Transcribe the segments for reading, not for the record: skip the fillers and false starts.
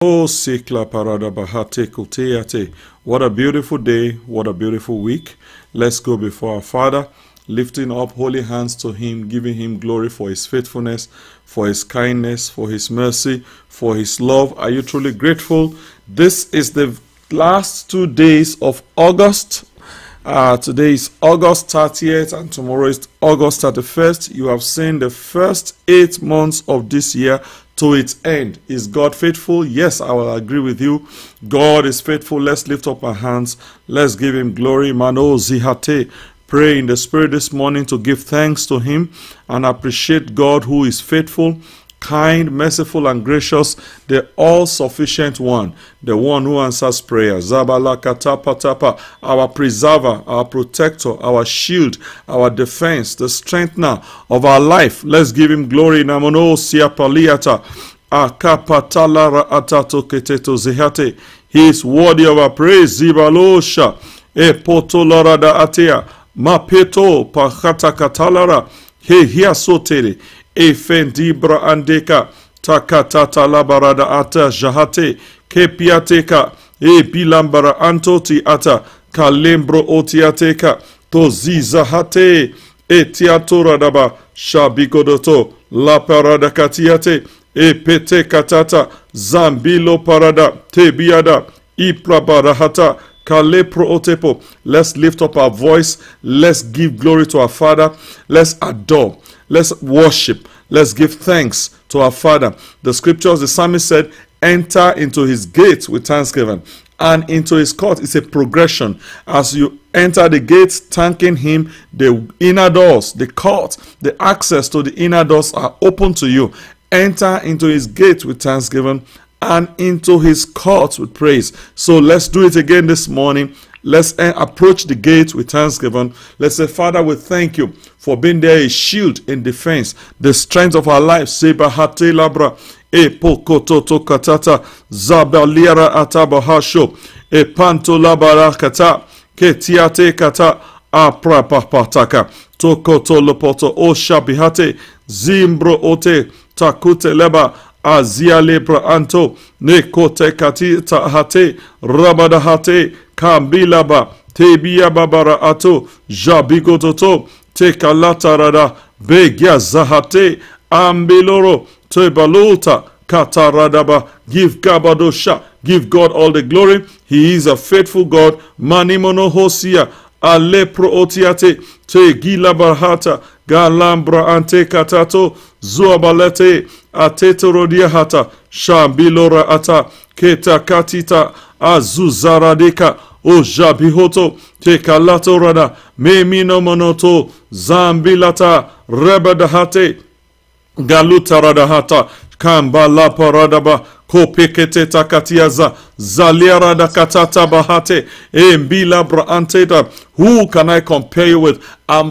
Oh, Sikla Parada Bahate Kuteate. What a beautiful day, what a beautiful week. Let's go before our Father, lifting up holy hands to Him, giving Him glory for His faithfulness, for His kindness, for His mercy, for His love. Are you truly grateful? This is the last 2 days of August. Today is August 30th and tomorrow is August 31st. You have seen the first 8 months of this year to its end. Is God faithful? Yes, I will agree with you. God is faithful. Let's lift up our hands. Let's give Him glory. Mano Zihate. Pray in the Spirit this morning to give thanks to Him and appreciate God who is faithful, kind, merciful, and gracious, the all-sufficient one, the one who answers prayer. Zabalakatapatapa, our preserver, our protector, our shield, our defense, the strengthener of our life. Let's give Him glory. Namono siapaliata, akapatalara atatoketeto zihate. He is worthy of our praise. Zibalosha, epotolarada atea, mapeto pahatakatalara, he hiasotere. Efendibra andeka takatata labarada ata jahate kepiateka bilambara antoti ata kalembro otiateka to zizahate etiatoradaba shabigodoto la parada katiate pete katata zambilo parada tebiada iprabarahata kalepro otepo. Let's lift up our voice. Let's give glory to our Father. Let's adore. Let's worship. Let's give thanks to our Father. The scriptures, the psalmist said, enter into His gates with thanksgiving and into His court. It's a progression. As you enter the gates, thanking Him, the inner doors, the court, the access to the inner doors are open to you. Enter into His gates with thanksgiving and into His court with praise. So let's do it again this morning. Let's approach the gate with thanksgiving. Let's say, Father, we thank You for being there, a shield in defense, the strength of our lives. Seba hate labra, pokototo katata, zabaliara atabahasho, panto labara kata, ketiate kata, aprapapataka, tokoto lopoto, o shabihate, zimbro ote, takute leba, azia lebra anto, nekote kati tahate, rabada hate, kambilaba tebia babara ato jabigototo tekalatarada begya zahate ambiloro tebaluta kataradaba. Give gabadosha, give God all the glory. He is a faithful God. Manimono hosia alepro otiate te gilabarhata galambra ante katato zuabalete atetorodia hata shambilora ata ketakatita azuzaradeka o jabihoto tekalatorada memino monoto zambilata rebadahate galutaradahata kambala paradaba kopekete takatiaza zaliarada katata bahate embila braanteta. Who can I compare you with?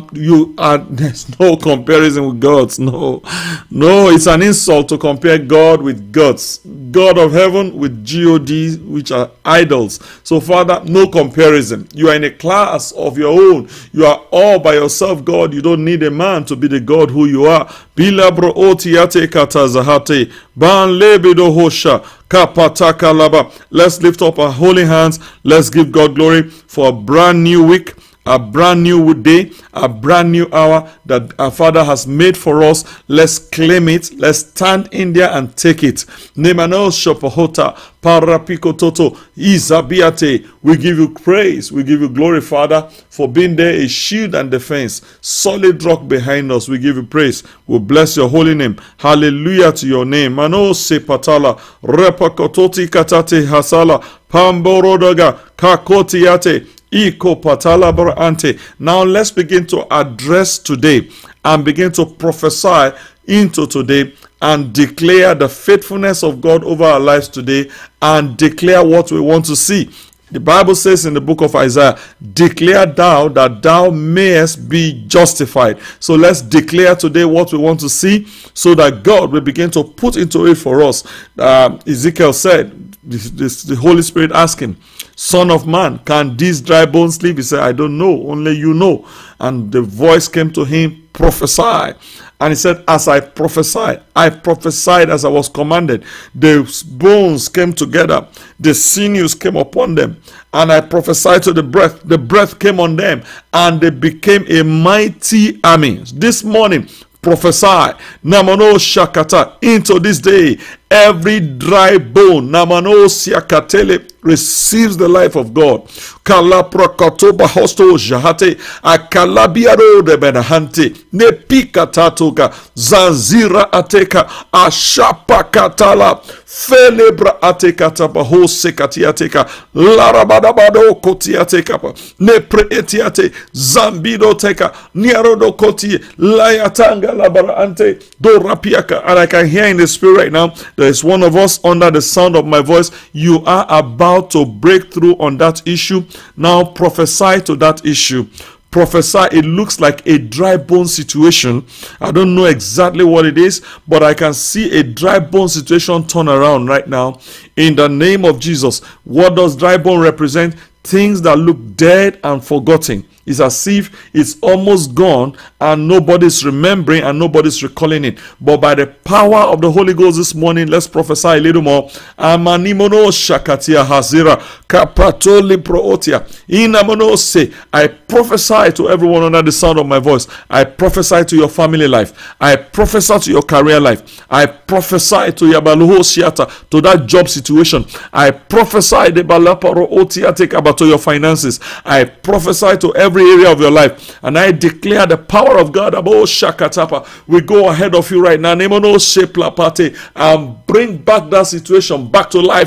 There's no comparison with gods. No, it's an insult to compare God with gods. God of heaven with gods, which are idols. So Father, no comparison. You are in a class of your own. You are all by yourself, God. You don't need a man to be the God who you are. Bilabro otiate katazahate ban lebedo hosha kapataka laba. Let's lift up our holy hands. Let's give God glory for a brand new week, a brand new day, a brand new hour that our Father has made for us. Let's claim it. Let's stand in there and take it. Nemano shopahota parapiko toto izabiate. We give You praise. We give You glory, Father, for being there, a shield and defense, solid rock behind us. We give You praise. We bless Your holy name. Hallelujah to Your name. Mano sepatala repakototi katate hasala pamborodaga kakotiate. Now let's begin to address today and begin to prophesy into today and declare the faithfulness of God over our lives today and declare what we want to see. The Bible says in the book of Isaiah, declare thou that thou mayest be justified. So let's declare today what we want to see so that God will begin to put into it for us. Ezekiel said, the Holy Spirit asked him, Son of man, can these dry bones live? He said, I don't know, only You know. And the voice came to him, prophesy. And he said, as I prophesied as I was commanded. The bones came together, the sinews came upon them, and I prophesied to the breath came on them, and they became a mighty army. This morning, prophesy, Namano Shakata, into this day, every dry bone, Namano Siakatele, receives the life of God. Kalaprokotoba hosto jahate, akalabiaro de benahante, nepikatatoka, zanzira ateka, ashapa katala, felebra atekata baho sekatiateka, larabadabado kotiateka, nepre etiate, zambido teka, niarodo koti, layatanga labaraante, dorapiaka. And I can hear in the spirit right now, there is one of us under the sound of my voice. You are about to break through on that issue. Now prophesy to that issue. Prophesy. It looks like a dry bone situation. I don't know exactly what it is, but I can see a dry bone situation turn around right now in the name of Jesus. What does dry bone represent? Things that look dead and forgotten. It's as if it's almost gone and nobody's remembering and nobody's recalling it. But by the power of the Holy Ghost this morning, let's prophesy a little more. Amanimono shakatia hazira kapratoli prootia inamonose. I prophesy to everyone under the sound of my voice. I prophesy to your family life. I prophesy to your career life. I prophesy to your baluho siata, to that job situation. I prophesy the balaparo otiatek about to your finances. I prophesy to every area of your life, and I declare the power of God about Shakatapa. We go ahead of you right now, Nemono Sheplapate, and bring back that situation back to life.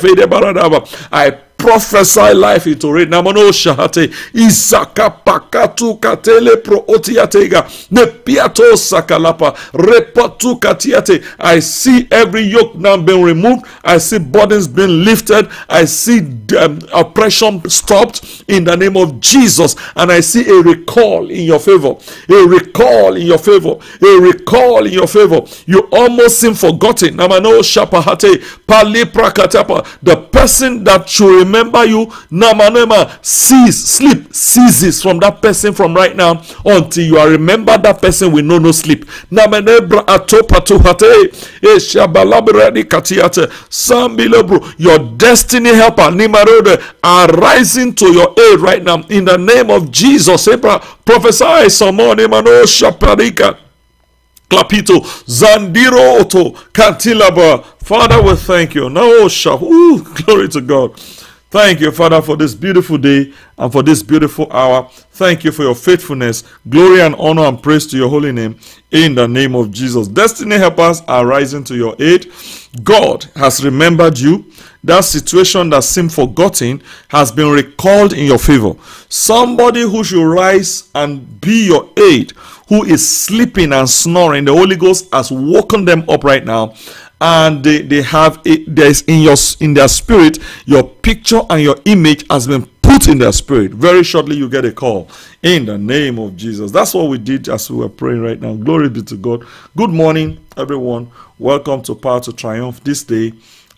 I prophesy life into it. Namano shahate isaka pakatu katele pro otiatega nepiato sakalapa repatu katiate. I see every yoke now being removed. I see burdens being lifted. I see oppression stopped in the name of Jesus, and I see a recall in your favor. A recall in your favor. A recall in your favor. You almost seem forgotten. Namano shapahate pali prakatapa. The person that should remember you, namanema, ceases from that person from right now until you are remembered that person will know no sleep. Namanebra atopatuhate eshabalabradi katiate sambilebro. Your destiny helper nimarode are rising to your aid right now in the name of Jesus. Ebra prophesy some more nimano shaparika Klapito, Zandiro Oto, Kantilaba. Father, we thank you. Now, glory to God. Thank you, Father, for this beautiful day and for this beautiful hour. Thank you for your faithfulness. Glory and honor and praise to your holy name in the name of Jesus. Destiny helpers are rising to your aid. God has remembered you. That situation that seemed forgotten has been recalled in your favor. Somebody who should rise and be your aid, who is sleeping and snoring, the Holy Ghost has woken them up right now, and they have there's in their spirit, your picture and your image has been put in their spirit. Very shortly you get a call in the name of Jesus. That's what we did as we were praying right now. Glory be to God. Good morning, everyone. Welcome to Power to Triumph. This day,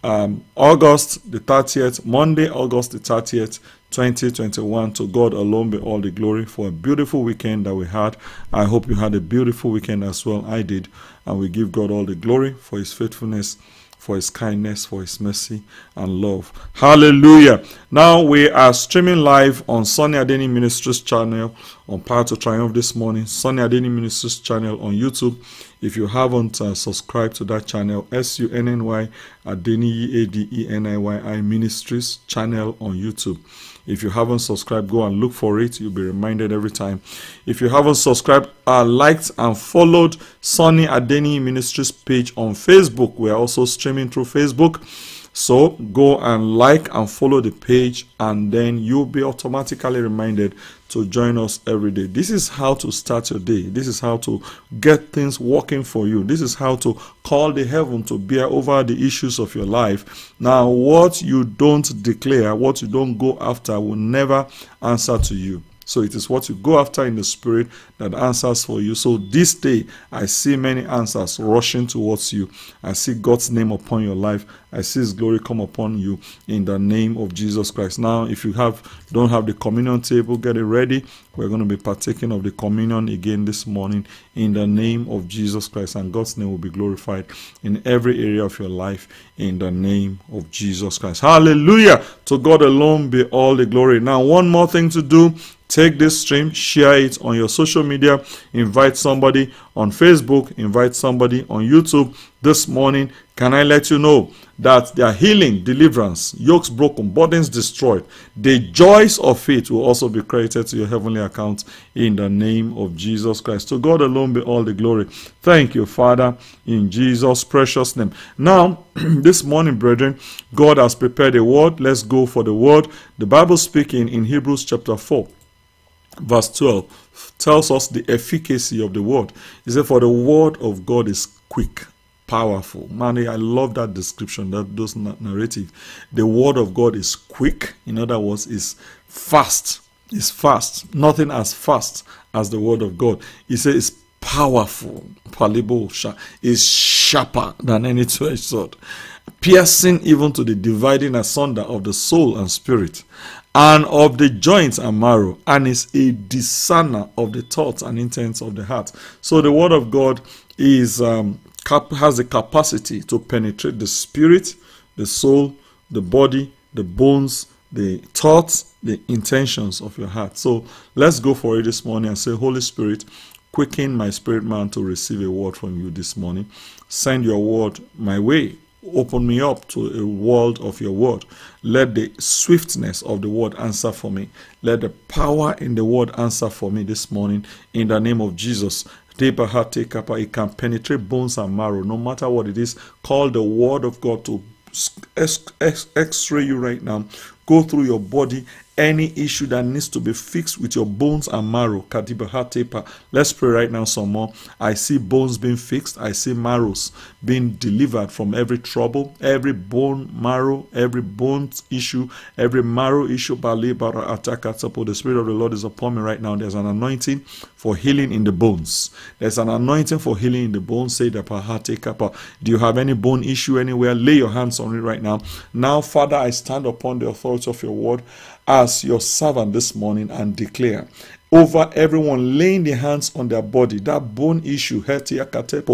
August the 30th, Monday, August the 30th, 2021. To God alone be all the glory for a beautiful weekend that we had. I hope you had a beautiful weekend as well. I did, and we give God all the glory for his faithfulness, for his kindness, for his mercy and love. Hallelujah. Now we are streaming live on Sonny Adeni Ministries channel on Power to Triumph this morning. Sonny Adeni Ministries channel on YouTube. If you haven't subscribed to that channel, SUNNY Adeni ADENIYI Ministries channel on YouTube. If you haven't subscribed, go and look for it. You'll be reminded every time. If you haven't subscribed, liked and followed Sonny Adeni Ministries page on Facebook. We are also streaming through Facebook. So go and like and follow the page, and then you'll be automatically reminded to join us every day. This is how to start your day. This is how to get things working for you. This is how to call the heaven to bear over the issues of your life. Now, what you don't declare, what you don't go after will never answer to you. So it is what you go after in the spirit that answers for you. So this day, I see many answers rushing towards you. I see God's name upon your life. I see His glory come upon you in the name of Jesus Christ. Now, if you don't have the communion table, get it ready. We're going to be partaking of the communion again this morning in the name of Jesus Christ, and God's name will be glorified in every area of your life in the name of Jesus Christ. Hallelujah! To God alone be all the glory. Now, one more thing to do. Take this stream, share it on your social media, invite somebody on Facebook, invite somebody on YouTube. This morning, can I let you know that their healing, deliverance, yokes broken, burdens destroyed, the joys of faith will also be credited to your heavenly account in the name of Jesus Christ. To God alone be all the glory. Thank you, Father, in Jesus' precious name. Now, this morning, brethren, God has prepared a word. Let's go for the word. The Bible speaking in Hebrews chapter 4. Verse 12 tells us the efficacy of the word. He said, for the word of God is quick, powerful. Man, I love that description, those narrative. The word of God is quick. In other words, is fast. It's fast. Nothing as fast as the word of God. He said it's powerful. Is sharper than any two-edged sword, piercing even to the dividing asunder of the soul and spirit, and of the joints and marrow, and is a discerner of the thoughts and intents of the heart. So the word of God is has the capacity to penetrate the spirit, the soul, the body, the bones, the thoughts, the intentions of your heart. So let's go for it this morning and say, Holy Spirit, quicken my spirit man to receive a word from you this morning. Send your word my way. Open me up to a world of your word. Let the swiftness of the word answer for me. Let the power in the word answer for me this morning in the name of Jesus. It can penetrate bones and marrow, no matter what it is. Call the word of God to x-ray you right now. Go through your body. Any issue that needs to be fixed with your bones and marrow. Let's pray right now some more. I see bones being fixed. I see marrows being delivered from every trouble, every bone marrow, every bone issue, every marrow issue. The Spirit of the Lord is upon me right now. There's an anointing for healing in the bones. There's an anointing for healing in the bones. Say that. Do you have any bone issue anywhere? Lay your hands on it right now. Now, Father, I stand upon the authority of your word as your servant this morning and declare over everyone laying their hands on their body, that bone issue, hear the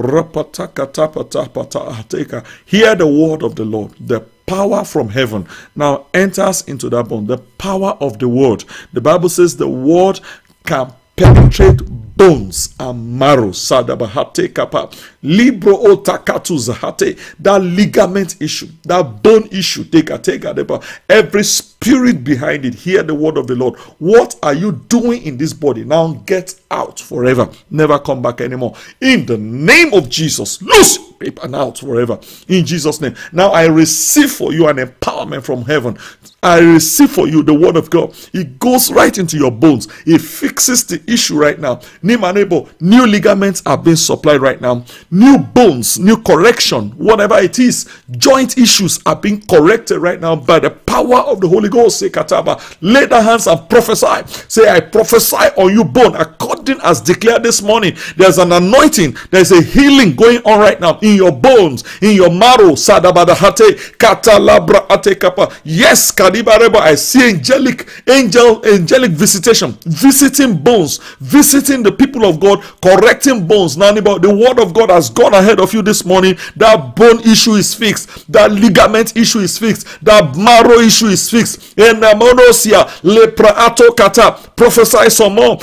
word of the Lord. The power from heaven now enters into that bone. The power of the word. The Bible says the word can penetrate bones and marrow. Sadabahate kapa. Libro otakatu zahate. That ligament issue, that bone issue. Every spirit behind it. Hear the word of the Lord. What are you doing in this body? Now get out forever. Never come back anymore. In the name of Jesus. Loose and out forever. In Jesus' name. Now I receive for you an empowerment from heaven. I receive for you the word of God. It goes right into your bones. It fixes the issue right now. New ligaments are being supplied right now. New bones, new correction, whatever it is. Joint issues are being corrected right now by the power of the Holy Ghost. Say kataba. Lay the hands and prophesy. Say, I prophesy on you bone according as declared this morning. There's an anointing. There's a healing going on right now in your bones, in your marrow. Sadabadahate katalabra atekapa. Yes, kadibareba. I see angelic visitation, visiting bones, visiting the people of God, correcting bones. Now, the word of God has gone ahead of you this morning. That bone issue is fixed. That ligament issue is fixed. That marrow issue is fixed. Prophesy some more.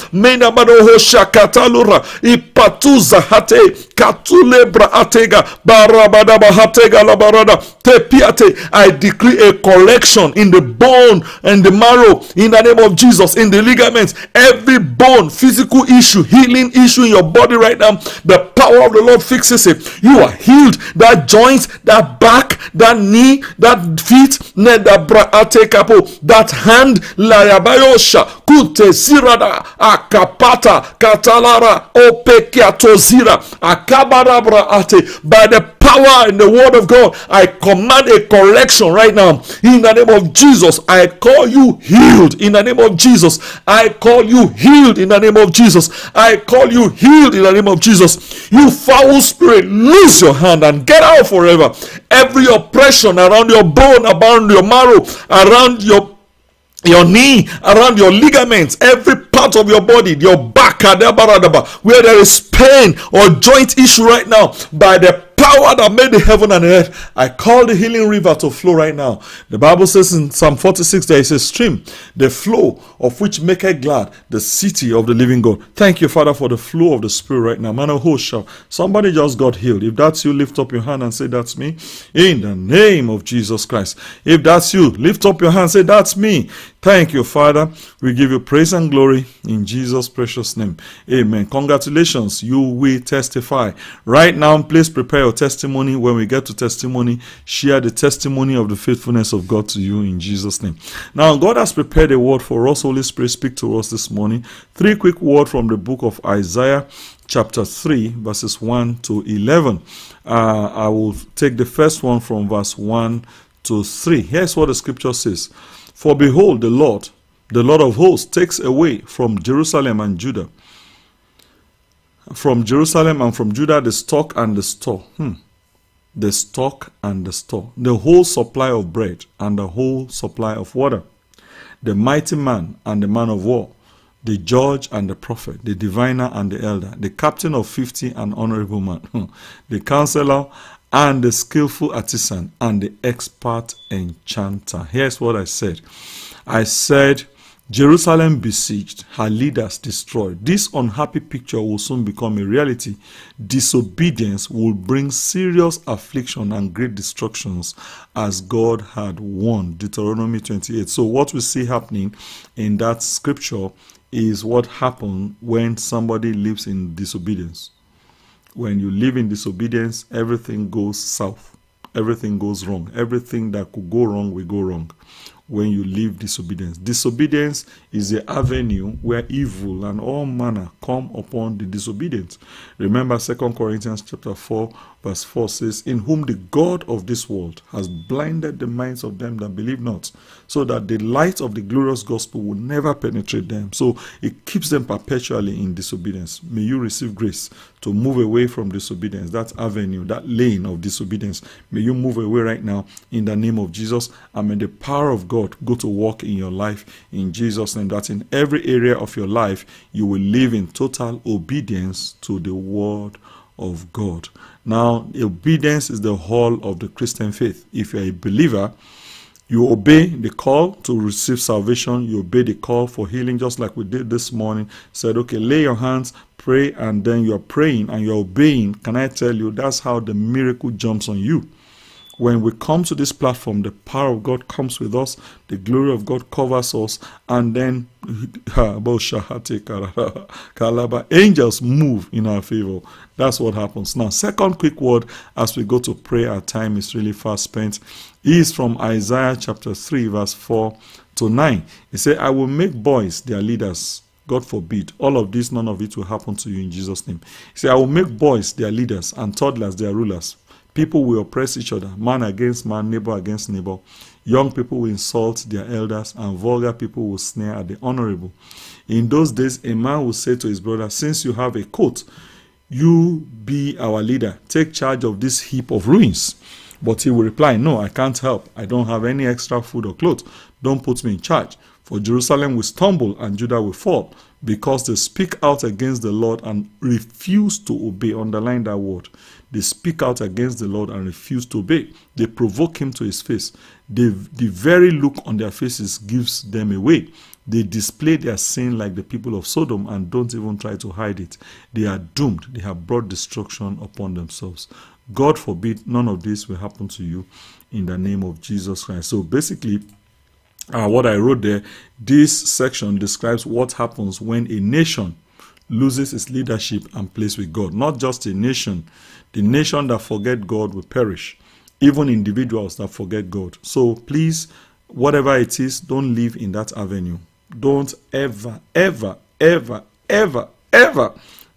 Ipatuza hate katulebra atega barabada bahatega labarada tepiate. I decree a correction in the bone and the marrow in the name of Jesus, in the ligaments, every bone, physical issue, healing issue in your body right now. The power of the Lord fixes it. You are healed. That joint, that back, that knee, that feet, that hand, layabayosha, kute sirada, akapata, katalara, opekiatozira, By the power in the word of God, I command a correction right now. In the name of Jesus, I call you healed. In the name of Jesus, I call you healed. In the name of Jesus, I call you healed. In the name of Jesus, you foul spirit, lose your hand and get out forever. Every oppression around your bone, around your marrow, around your knee, around your ligaments, every part of your body, your back, where there is pain or joint issue right now, by the power that made the heaven and the earth, I call the healing river to flow right now. The Bible says in Psalm 46, there is a stream, the flow of which maketh glad the city of the living God. Thank you, Father, for the flow of the Spirit right now. Man of hosts, somebody just got healed. If that's you, lift up your hand and say, that's me. In the name of Jesus Christ. If that's you, lift up your hand and say, that's me. Thank you, Father. We give you praise and glory in Jesus' precious name. Amen. Congratulations. You will testify. Right now, please prepare your testimony. When we get to testimony, share the testimony of the faithfulness of God to you in Jesus' name. Now, God has prepared a word for us. Holy Spirit, speak to us this morning. 3 quick words from the book of Isaiah, chapter 3, verses 1 to 11. I will take the first one from verse 1 to 3. Here's what the scripture says. For behold, the Lord of hosts, takes away from Jerusalem and Judah, from Jerusalem and from Judah, the stock and the store. The stock and the store. The whole supply of bread and the whole supply of water. The mighty man and the man of war. The judge and the prophet. The diviner and the elder. The captain of 50 and honorable man. The counselor and the skillful artisan and the expert enchanter. Here's what I said. I said, Jerusalem besieged, her leaders destroyed. This unhappy picture will soon become a reality. Disobedience will bring serious affliction and great destructions as God had warned. Deuteronomy 28. So what we see happening in that scripture is what happened when somebody lives in disobedience. When you live in disobedience, everything goes south. Everything goes wrong. Everything that could go wrong will go wrong when you live disobedience. Disobedience is the avenue where evil and all manner come upon the disobedient. Remember 2 Corinthians chapter 4 verse 4 says, in whom the God of this world has blinded the minds of them that believe not, so that the light of the glorious gospel will never penetrate them. So it keeps them perpetually in disobedience. May you receive grace to move away from disobedience, that avenue, that lane of disobedience. May you move away right now in the name of Jesus, and may the power of God go to work in your life in Jesus' name, that in every area of your life you will live in total obedience to the word of God. Now, obedience is the whole of the Christian faith. If you're a believer, you obey the call to receive salvation. You obey the call for healing, just like we did this morning. Said, okay, lay your hands, pray, and then you're praying and you're obeying. Can I tell you, that's how the miracle jumps on you. When we come to this platform, the power of God comes with us, the glory of God covers us, and then angels move in our favor. That's what happens. Now, second quick word as we go to pray, our time is really fast spent, is from Isaiah chapter 3 verse 4 to 9. It says, I will make boys their leaders. God forbid. All of this, none of it will happen to you in Jesus' name. He said, I will make boys their leaders and toddlers their rulers. People will oppress each other, man against man, neighbor against neighbor. Young people will insult their elders, and vulgar people will sneer at the honorable. In those days, a man will say to his brother, since you have a coat, you be our leader. Take charge of this heap of ruins. But he will reply, no, I can't help. I don't have any extra food or clothes. Don't put me in charge. For Jerusalem will stumble and Judah will fall, because they speak out against the Lord and refuse to obey. Underline that word. They speak out against the Lord and refuse to obey. They provoke him to his face. The very look on their faces gives them away. They display their sin like the people of Sodom and don't even try to hide it. They are doomed. They have brought destruction upon themselves. God forbid none of this will happen to you in the name of Jesus Christ. So basically, what I wrote there, this section describes what happens when a nation loses its leadership and place with God. Not just a nation. The nation that forget God will perish. Even individuals that forget God. So please, whatever it is, don't live in that avenue. Don't ever, ever, ever, ever, ever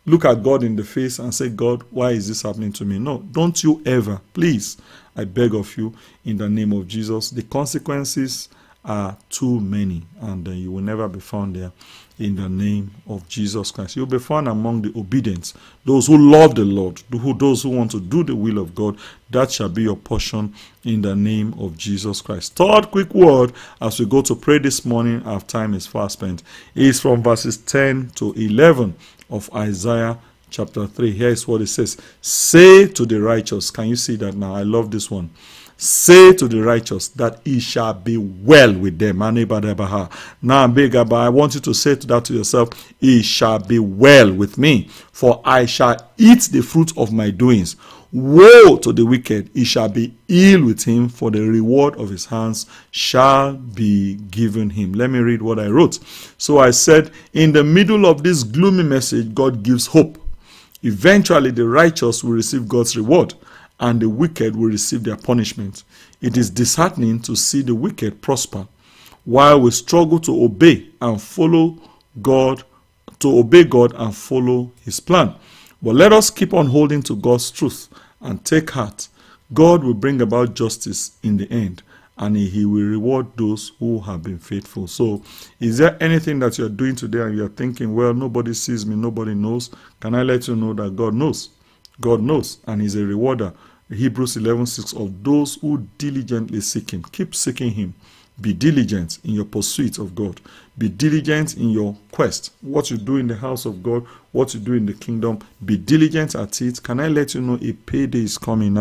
look at God in the face and say, God, why is this happening to me? No, don't you ever, please, I beg of you, in the name of Jesus. The consequences are too many, and you will never be found there in the name of Jesus Christ. You'll be found among the obedient, those who love the Lord, those who want to do the will of God. That shall be your portion in the name of Jesus Christ. Third quick word as we go to pray this morning, our time is fast spent, is from verses 10 to 11 of Isaiah chapter 3. Here is what it says. Say to the righteous, can you see that now? I love this one. Say to the righteous that it shall be well with them. Now, I want you to say that to yourself, it shall be well with me, for I shall eat the fruit of my doings. Woe to the wicked, it shall be ill with him, for the reward of his hands shall be given him. Let me read what I wrote. So I said, in the middle of this gloomy message, God gives hope. Eventually, the righteous will receive God's reward, and the wicked will receive their punishment. It is disheartening to see the wicked prosper, while we struggle to obey and follow God, and follow his plan. But let us keep on holding to God's truth and take heart. God will bring about justice in the end, and he will reward those who have been faithful. So, is there anything that you're doing today and you're thinking, well, nobody sees me, nobody knows? Can I let you know that God knows? God knows, and he's a rewarder. Hebrews 11:6, of those who diligently seek him. Keep seeking him. Be diligent in your pursuit of God. Be diligent in your quest. What you do in the house of God, what you do in the kingdom, be diligent at it. Can I let you know a payday is coming?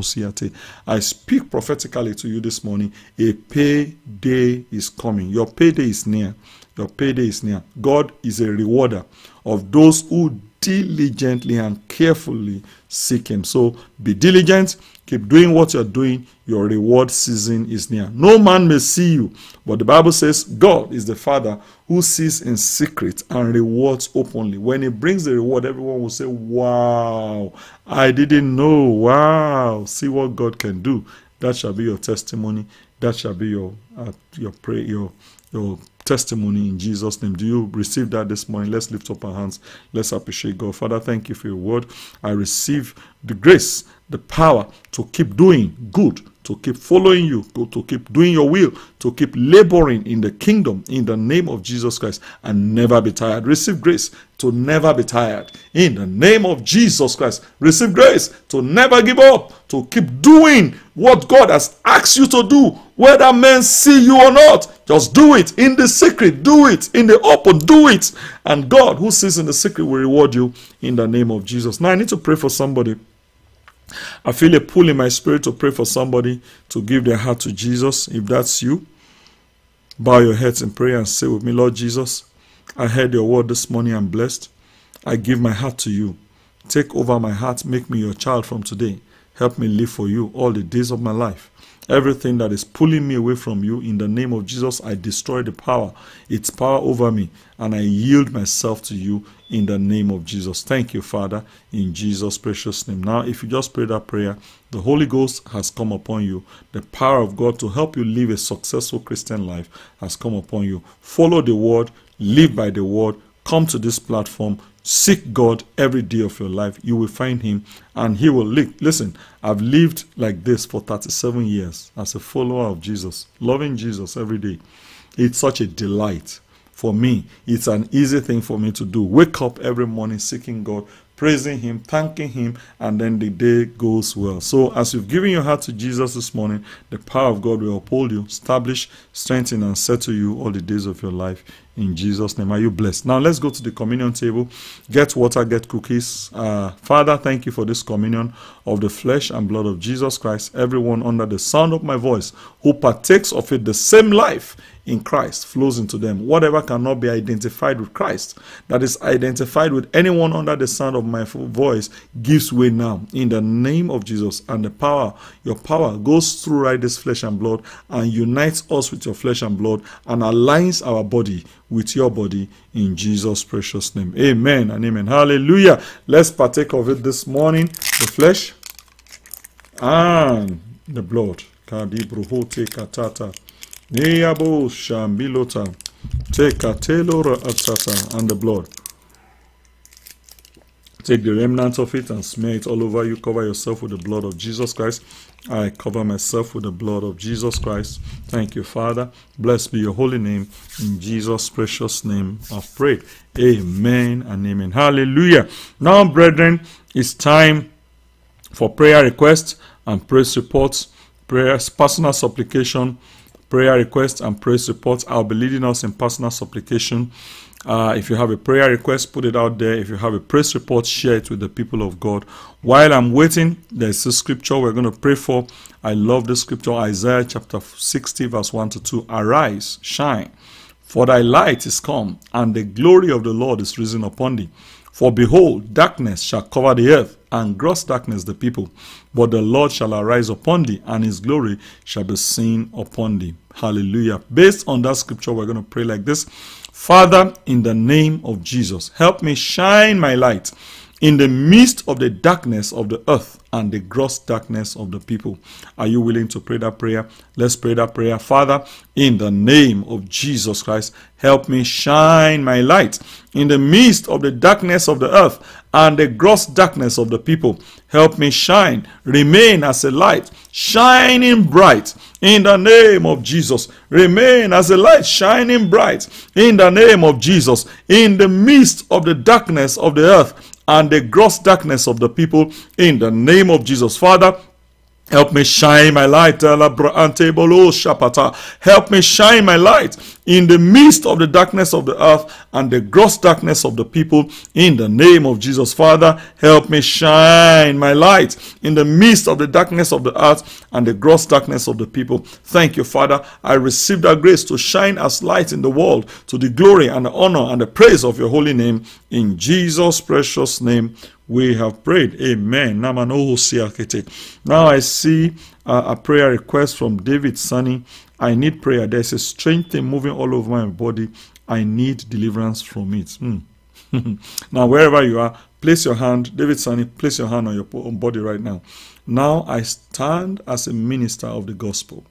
I speak prophetically to you this morning. A payday is coming. Your payday is near. Your payday is near. God is a rewarder of those who diligently and carefully seek him. So be diligent, keep doing what you're doing. Your reward season is near. No man may see you, but the Bible says God is the Father who sees in secret and rewards openly. When he brings the reward, everyone will say, wow, I didn't know. Wow, see what God can do. That shall be your testimony. That shall be your prayer, your testimony in Jesus' name. Do you receive that this morning? Let's lift up our hands. Let's appreciate God. Father, thank you for your word. I receive the grace, the power to keep doing good, to keep following you, to keep doing your will, to keep laboring in the kingdom in the name of Jesus Christ and never be tired. Receive grace to never be tired in the name of Jesus Christ. Receive grace to never give up, to keep doing what God has asked you to do, whether men see you or not. Just do it in the secret, do it in the open, do it. And God who sees in the secret will reward you in the name of Jesus. Now I need to pray for somebody. I feel a pull in my spirit to pray for somebody to give their heart to Jesus. If that's you, bow your heads in prayer and say with me, Lord Jesus, I heard your word this morning. I'm blessed. I give my heart to you. Take over my heart. Make me your child from today. Help me live for you all the days of my life. Everything that is pulling me away from you, in the name of Jesus, I destroy the power, its power over me, and I yield myself to you in the name of Jesus. Thank you, Father, in Jesus' precious name. Now, if you just pray that prayer, the Holy Ghost has come upon you. The power of God to help you live a successful Christian life has come upon you. Follow the word, live by the word, come to this platform, seek God every day of your life. You will find him and he will live. Listen, I've lived like this for 37 years as a follower of Jesus, loving Jesus every day. It's such a delight for me. It's an easy thing for me to do. Wake up every morning seeking God, praising him, thanking him, and then the day goes well. So as you've given your heart to Jesus this morning, the power of God will uphold you, establish, strengthen, and settle you all the days of your life. In Jesus' name, are you blessed? Now let's go to the communion table. Get water, get cookies. Father, thank you for this communion of the flesh and blood of Jesus Christ. Everyone under the sound of my voice who partakes of it, the same life in Christ flows into them. Whatever cannot be identified with Christ, that is identified with anyone under the sound of my voice, gives way now in the name of Jesus. And the power, your power goes through right this flesh and blood and unites us with your flesh and blood and aligns our body with your body in Jesus' precious name. Amen and amen. Hallelujah. Let's partake of it this morning. The flesh and the blood. Kadibruhote katata. Neyabo shambilota. Tekatelora atata. And the blood. Take the remnant of it and smear it all over you. Cover yourself with the blood of Jesus Christ. I cover myself with the blood of Jesus Christ. Thank you, Father. Blessed be your holy name. In Jesus' precious name I've prayed. Amen and amen. Hallelujah. Now, brethren, it's time for prayer requests and praise reports, prayers, personal supplication, prayer requests and praise reports. I'll be leading us in personal supplication. If you have a prayer request, put it out there. If you have a praise report, share it with the people of God. While I'm waiting, there's a scripture we're going to pray for. I love the scripture, Isaiah chapter 60, verse 1 to 2. Arise, shine, for thy light is come, and the glory of the Lord is risen upon thee. For behold, darkness shall cover the earth, and gross darkness the people. But the Lord shall arise upon thee, and his glory shall be seen upon thee. Hallelujah. Based on that scripture, we're going to pray like this. Father, in the name of Jesus, help me shine my light in the midst of the darkness of the earth and the gross darkness of the people. Are you willing to pray that prayer? Let's pray that prayer. Father, in the name of Jesus Christ, help me shine my light in the midst of the darkness of the earth and the gross darkness of the people. Help me shine, remain as a light, shining bright in the name of Jesus. Remain as a light, shining bright in the name of Jesus, in the midst of the darkness of the earth and the gross darkness of the people, in the name of Jesus. Father, help me shine my light. Help me shine my light in the midst of the darkness of the earth and the gross darkness of the people, in the name of Jesus. Father, help me shine my light in the midst of the darkness of the earth and the gross darkness of the people. Thank you, Father. I receive that grace to shine as light in the world, to the glory and the honor and the praise of your holy name. In Jesus' precious name we have prayed. Amen. Now I see a prayer request from David Sunny. I need prayer. There's a strange thing moving all over my body. I need deliverance from it. Now, wherever you are, place your hand. David Sunny, place your hand on your own body right now. Now I stand as a minister of the gospel.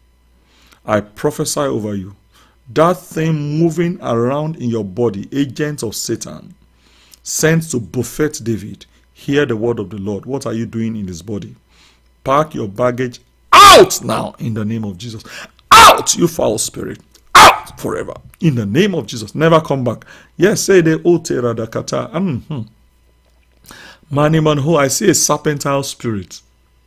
I prophesy over you. That thing moving around in your body, agents of Satan, sent to buffet David, hear the word of the Lord. What are you doing in his body? Pack your baggage out now in the name of Jesus. Out, you foul spirit. Out forever. In the name of Jesus. Never come back. Yes, say the Otera Dakata. Manimanho, I see a serpentine spirit.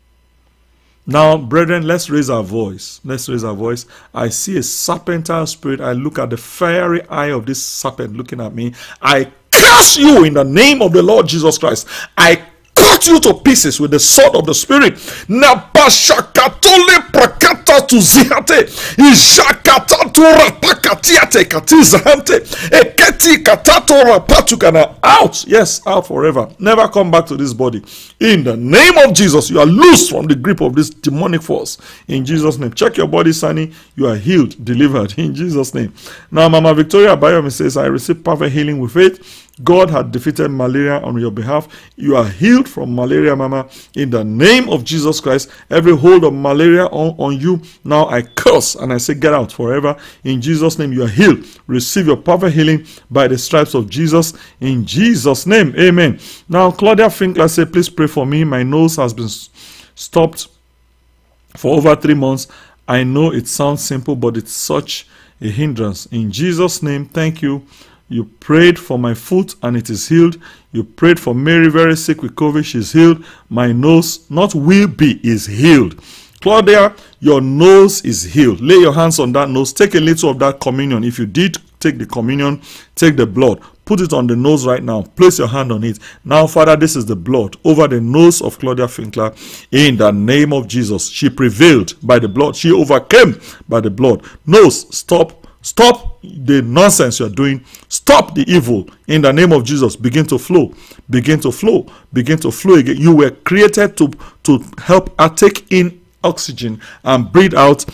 Now, brethren, let's raise our voice. Let's raise our voice. I see a serpentine spirit. I look at the fiery eye of this serpent looking at me. I curse you in the name of the Lord Jesus Christ. I cut you to pieces with the sword of the Spirit. Napashakatole prakata tu zihate. Ijakata tu rapakatiate katizahante. Eketi katato rapatukana. Out. Yes, out forever. Never come back to this body. In the name of Jesus, you are loose from the grip of this demonic force. In Jesus' name. Check your body, Sonny. You are healed, delivered. In Jesus' name. Now, Mama Victoria Bayomi says, I receive perfect healing with faith. God had defeated malaria on your behalf. You are healed from malaria, Mama. In the name of Jesus Christ, every hold of malaria on you, now I curse and I say, get out forever. In Jesus' name, you are healed. Receive your perfect healing by the stripes of Jesus. In Jesus' name, amen. Now, Claudia Finkler said, please pray for me. My nose has been stopped for over 3 months. I know it sounds simple, but it's such a hindrance. In Jesus' name, thank you. You prayed for my foot and it is healed. You prayed for Mary, very sick with COVID. She's healed. My nose, not will be, is healed. Claudia, your nose is healed. Lay your hands on that nose. Take a little of that communion. If you did take the communion, take the blood. Put it on the nose right now. Place your hand on it. Now, Father, this is the blood over the nose of Claudia Finkler. In the name of Jesus. She prevailed by the blood. She overcame by the blood. Nose, stop. Stop the nonsense you're doing. Stop the evil. In the name of Jesus, begin to flow. Begin to flow. Begin to flow again. You were created to help take in oxygen and breathe out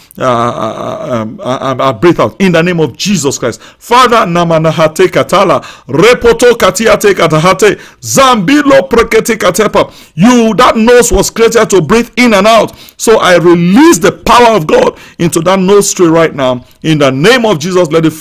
breathe out in the name of Jesus Christ. Father, namanahate katala repoto katiate katahate zambilo prekete katepa. You, that nose was created to breathe in and out. So I release the power of God into that nostril right now. In the name of Jesus, let it flow.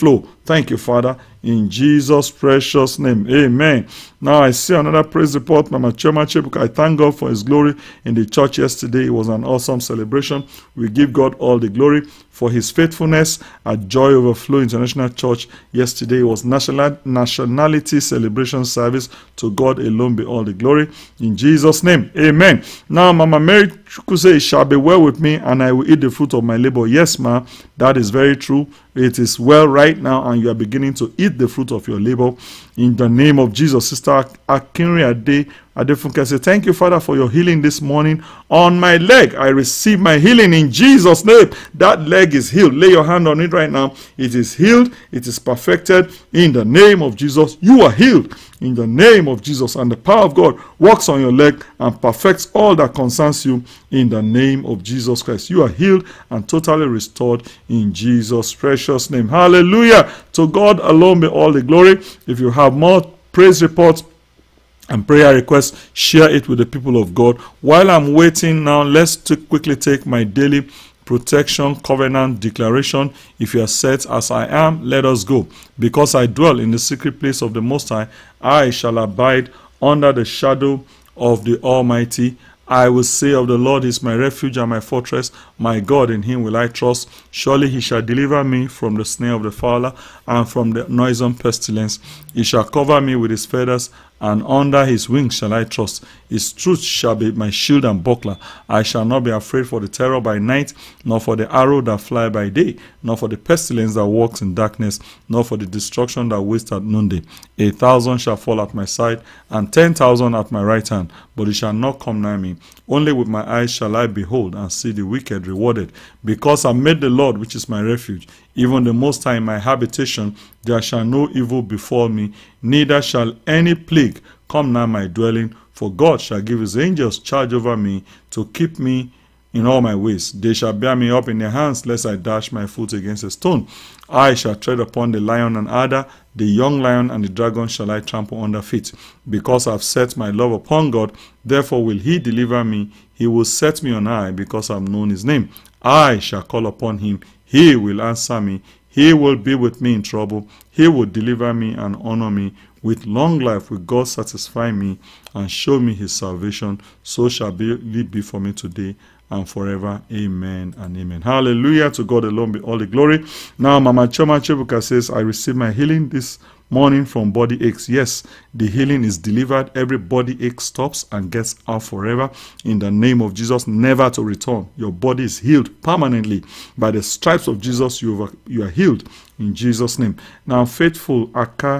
Thank you, Father, in Jesus' precious name. Amen. Now I see another praise report. Mama Choma Chebuka, I thank God for his glory in the church yesterday. It was an awesome celebration. We give God all the glory for his faithfulness at Joy Overflow International Church. Yesterday was nationality celebration service. To God alone be all the glory. In Jesus' name, amen. Now Mama Mary Chukuse, it shall be well with me and I will eat the fruit of my labor. Yes, ma, that is very true. It is well right now and you are beginning to eat the fruit of your labor. In the name of Jesus. Sister Akinri Ade Adefunke say, thank you, Father, for your healing this morning on my leg. I receive my healing in Jesus' name. That leg is healed. Lay your hand on it right now. It is healed. It is perfected in the name of Jesus. You are healed in the name of Jesus. And the power of God works on your leg and perfects all that concerns you in the name of Jesus Christ. You are healed and totally restored in Jesus' precious name. Hallelujah. To God alone be all the glory. If you have more praise reports and prayer requests, share it with the people of God. While I'm waiting now, let's quickly take my daily protection covenant declaration. If you are set as I am, let us go. Because I dwell in the secret place of the Most High, I shall abide under the shadow of the Almighty. I will say of the Lord is my refuge and my fortress, my God, in him will I trust. Surely he shall deliver me from the snare of the fowler and from the noisome pestilence. He shall cover me with his feathers, and under his wings shall I trust. His truth shall be my shield and buckler. I shall not be afraid for the terror by night, nor for the arrow that fly by day, nor for the pestilence that walks in darkness, nor for the destruction that wastes at noonday. 1,000 shall fall at my side, and 10,000 at my right hand, but it shall not come nigh me. Only with my eyes shall I behold and see the wicked rewarded. Because I made the Lord, which is my refuge, even the Most High in my habitation, there shall no evil befall me, neither shall any plague come nigh my dwelling. For God shall give his angels charge over me to keep me in all my ways. They shall bear me up in their hands, lest I dash my foot against a stone. I shall tread upon the lion and adder, the young lion and the dragon shall I trample under feet. Because I have set my love upon God, therefore will he deliver me. He will set me on high, because I have known his name. I shall call upon him. He will answer me. He will be with me in trouble. He will deliver me and honor me. With long life will God satisfy me and show me his salvation. So shall it be for me today and forever. Amen and amen. Hallelujah. To God alone be all the glory. Now Mama Choma Chebuka says, I receive my healing this morning from body aches. Yes, the healing is delivered. Every body ache stops and gets out forever in the name of Jesus, never to return. Your body is healed permanently. By the stripes of Jesus, you are healed in Jesus' name. Now, faithful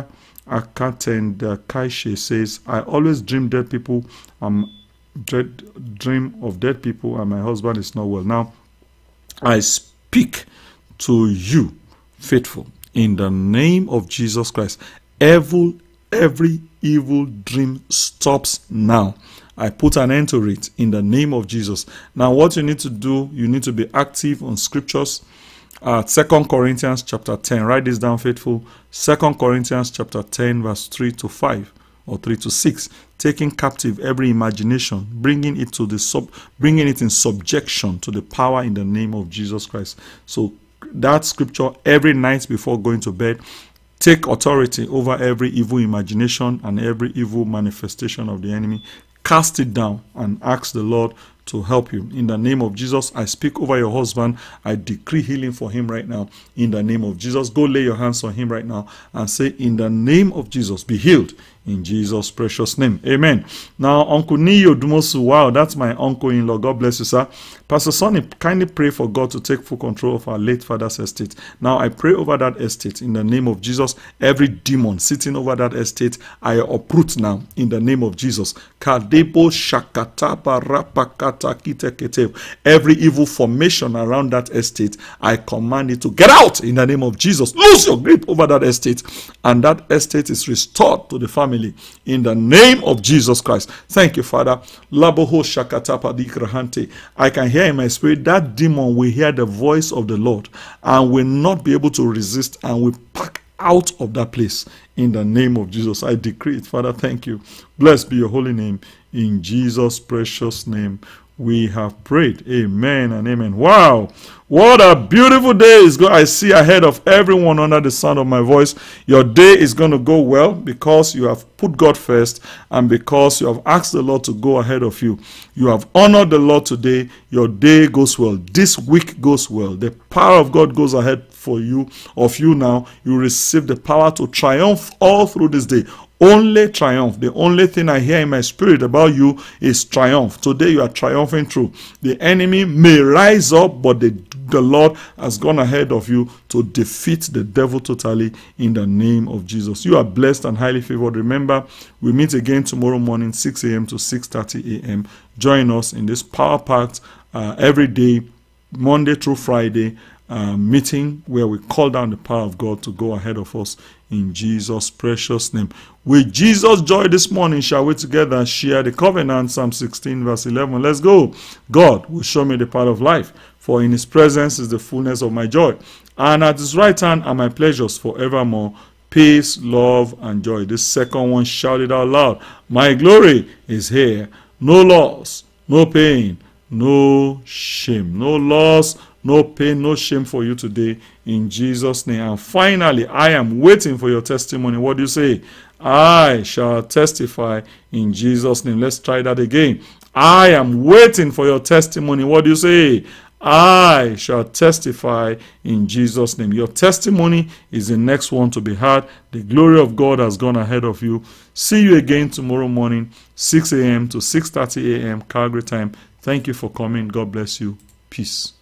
Akatend Kaishe says, I always dream dead people. Dream of dead people, and my husband is not well. Now, I speak to you, faithful, in the name of Jesus Christ. Every evil dream stops now. I put an end to it in the name of Jesus. Now, what you need to do, you need to be active on scriptures. 2 Corinthians chapter 10. Write this down, faithful. 2 Corinthians chapter 10, verse 3 to 5 or 3 to 6. Taking captive every imagination, bringing it in subjection to the power in the name of Jesus Christ. So that scripture every night before going to bed. Take authority over every evil imagination and every evil manifestation of the enemy. Cast it down and ask the Lord to help you. In the name of Jesus, I speak over your husband. I decree healing for him right now. In the name of Jesus, go lay your hands on him right now and say, in the name of Jesus, be healed. In Jesus' precious name. Amen. Now, Uncle Niyo Dumosu, wow, that's my uncle-in-law. God bless you, sir. Pastor Sonny, kindly pray for God to take full control of our late father's estate. Now, I pray over that estate in the name of Jesus. Every demon sitting over that estate, I uproot now in the name of Jesus. Kadebo shakata barapakata kitekete. Every evil formation around that estate, I command it to get out in the name of Jesus. Lose your grip over that estate, and that estate is restored to the family in the name of Jesus Christ. Thank you, Father. Laboho shakatapa dikrahante. I can hear in my spirit that demon will hear the voice of the Lord and will not be able to resist and will pack out of that place in the name of Jesus. I decree it, Father. Thank you. Blessed be your holy name. In Jesus' precious name we have prayed. Amen and amen. Wow. What a beautiful day is I see ahead of everyone under the sound of my voice. Your day is going to go well because you have put God first and because you have asked the Lord to go ahead of you. You have honored the Lord today. Your day goes well. This week goes well. The power of God goes ahead for you, of you now. You receive the power to triumph all through this day. Only triumph. The only thing I hear in my spirit about you is triumph. Today you are triumphing through. The enemy may rise up, but the Lord has gone ahead of you to defeat the devil totally in the name of Jesus. You are blessed and highly favored. Remember, we meet again tomorrow morning, 6 a.m. to 6:30 a.m. Join us in this power-packed every day, Monday through Friday, meeting where we call down the power of God to go ahead of us in Jesus' precious name. With Jesus' joy this morning, shall we together share the covenant? Psalm 16 verse 11. Let's go. God will show me the path of life, for in his presence is the fullness of my joy, and at his right hand are my pleasures forevermore. Peace, love, and joy. This second one, shout it out loud. My glory is here. No loss, no pain, no shame. No loss, no pain, no shame for you today in Jesus' name. And finally, I am waiting for your testimony. What do you say? I shall testify in Jesus' name. Let's try that again. I am waiting for your testimony. What do you say? I shall testify in Jesus' name. Your testimony is the next one to be heard. The glory of God has gone ahead of you. See you again tomorrow morning, 6 a.m. to 6:30 a.m. Calgary time. Thank you for coming. God bless you. Peace.